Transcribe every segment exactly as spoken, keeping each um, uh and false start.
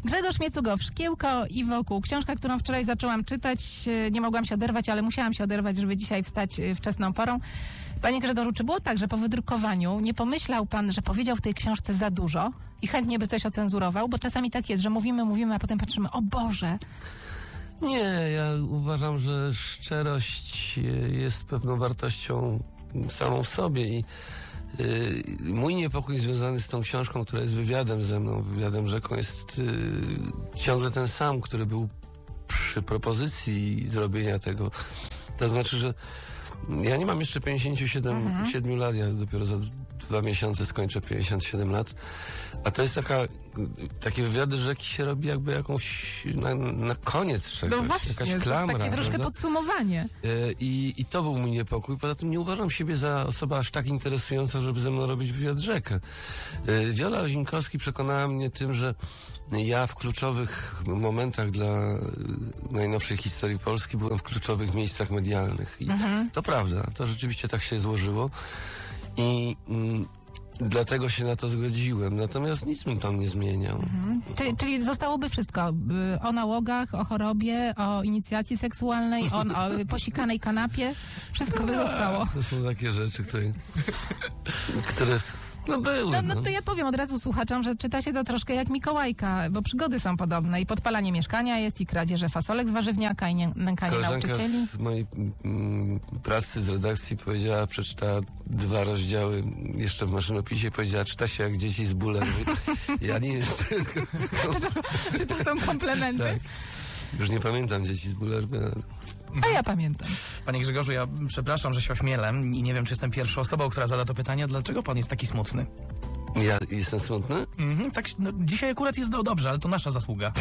Grzegorz Miecugow, Szkiełko i wokół. Książka, którą wczoraj zaczęłam czytać. Nie mogłam się oderwać, ale musiałam się oderwać, żeby dzisiaj wstać wczesną porą. Panie Grzegorzu, czy było tak, że po wydrukowaniu nie pomyślał pan, że powiedział w tej książce za dużo i chętnie by coś ocenzurował? Bo czasami tak jest, że mówimy, mówimy, a potem patrzymy, o Boże. Nie, ja uważam, że szczerość jest pewną wartością samą w sobie i yy, mój niepokój związany z tą książką, która jest wywiadem ze mną, wywiadem rzeką, jest yy, ciągle ten sam, który był przy propozycji zrobienia tego. To znaczy, że ja nie mam jeszcze pięćdziesięciu siedmiu lat, ja dopiero za dwa miesiące skończę pięćdziesiąt siedem lat, a to jest taka, takie wywiady rzeki się robi jakby jakąś, na, na koniec czegoś, no właśnie, jakaś klamra. Takie troszkę prawda? podsumowanie. I, I to był mój niepokój. Poza tym nie uważam siebie za osobę aż tak interesującą, żeby ze mną robić wywiad rzekę. Wiola Ozinkowski przekonała mnie tym, że ja w kluczowych momentach dla najnowszej historii Polski byłem w kluczowych miejscach medialnych. I mhm. to prawda, to rzeczywiście tak się złożyło. I mm, dlatego się na to zgodziłem. Natomiast nic bym tam nie zmieniał. Mhm. Czyli, czyli zostałoby wszystko. O nałogach, o chorobie, o inicjacji seksualnej, o, o posikanej kanapie. Wszystko by zostało. To są takie rzeczy, które, które no były. No, no to ja powiem od razu słuchaczom, że czyta się to troszkę jak Mikołajka, bo przygody są podobne. I podpalanie mieszkania jest, i kradzieże fasolek z warzywniaka, i nie, nękanie Koleżanka nauczycieli. z mojej mm, pracy, z redakcji powiedziała, przeczytała dwa rozdziały jeszcze w maszynopisie, powiedziała, czyta się jak dzieci z Bullerby. Ja nie wiem. czy, to, czy to są komplementy? Tak. Już nie pamiętam dzieci z Bullerby, ale... A ja pamiętam. Panie Grzegorzu, ja przepraszam, że się ośmielę i nie wiem, czy jestem pierwszą osobą, która zada to pytanie. Dlaczego pan jest taki smutny? Ja jestem smutny? Mhm, tak, no, dzisiaj akurat jest do, dobrze, ale to nasza zasługa.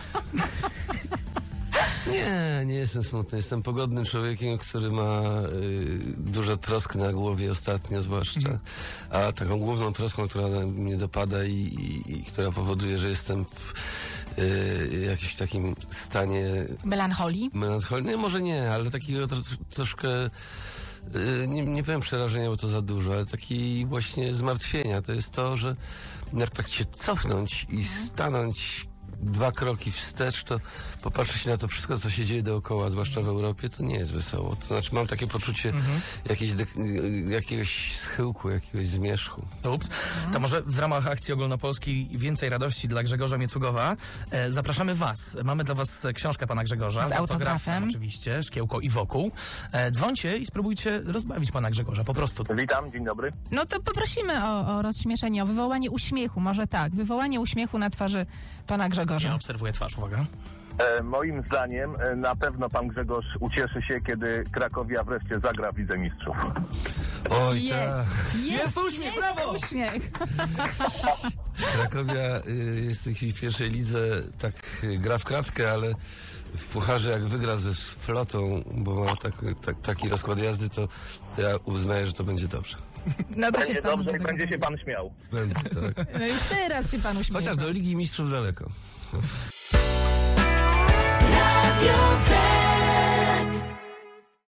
Nie, nie jestem smutny. Jestem pogodnym człowiekiem, który ma y, dużo trosk na głowie ostatnio zwłaszcza. A taką główną troską, która mnie dopada i, i, i która powoduje, że jestem w y, jakimś takim stanie... Melancholii? Melancholii? Nie, może nie, ale takiego tro, troszkę... Y, nie, nie powiem przerażenia, bo to za dużo, ale taki właśnie zmartwienia. To jest to, że jak tak się cofnąć i stanąć dwa kroki wstecz, to popatrzeć na to wszystko, co się dzieje dookoła, zwłaszcza w Europie, to nie jest wesoło. To znaczy mam takie poczucie mhm. jakiejś jakiegoś schyłku, jakiegoś zmierzchu. Ups. To może w ramach akcji ogólnopolskiej Więcej radości dla Grzegorza Miecugowa e, zapraszamy was. Mamy dla was książkę pana Grzegorza. Z, z autografem. Oczywiście, Szkiełko i wokół. E, dzwońcie i spróbujcie rozbawić pana Grzegorza, po prostu. Witam, dzień dobry. No to poprosimy o, o rozśmieszenie, o wywołanie uśmiechu, może tak. Wywołanie uśmiechu na twarzy pana Grzegorza. Ja obserwuję twarz, uwaga. E, moim zdaniem e, na pewno pan Grzegorz ucieszy się, kiedy Krakowia wreszcie zagra w Lidze Mistrzów. Oj, jest, tak. jest, jest uśmiech, jest brawo! uśmiech. Krakowia y, jest w tej chwili w pierwszej lidze, tak y, gra w kratkę, ale w pucharze jak wygra ze Flotą, bo ma tak, tak, taki rozkład jazdy, to, to ja uznaję, że to będzie dobrze. No to Będzie się panu dobrze i do będzie tego- się pan śmiał. Będzie, tak. No już teraz się pan uśmiecha. Chociaż do Ligi Mistrzów daleko. Radio Z.